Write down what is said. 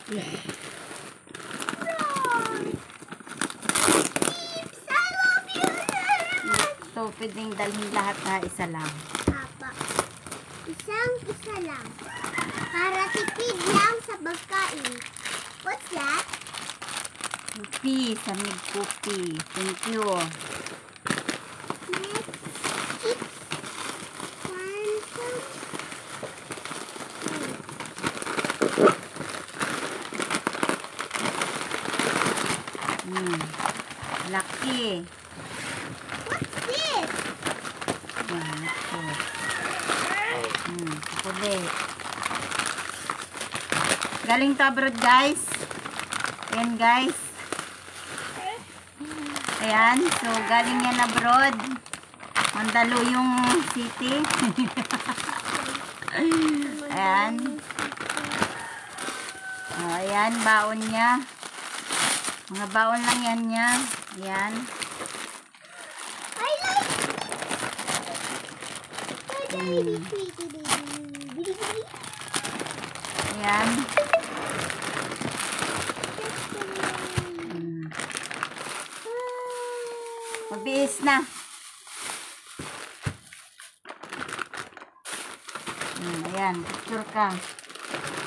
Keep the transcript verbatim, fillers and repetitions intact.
So, pwedeng dalhin lahat na isa lang. Apa. Isang isa lang. Para tipid lang sa pagkain. What's that? Kopi, samig kopi. Thank you. Let's eat one some. Hmm. Laki. What's this? Yan, ito. Hmm, chocolate. Galing to abroad, guys. Ayan, guys. Ayan, so galing yan abroad. Mandaluyong City. Ayan. Oh, ayan, baon niya. Mga baon lang yan niya. Ayan. I like it. Hmm. Sweetie baby. Ayan. Hmm. Mabihis na. Hmm, ayan, picture ka.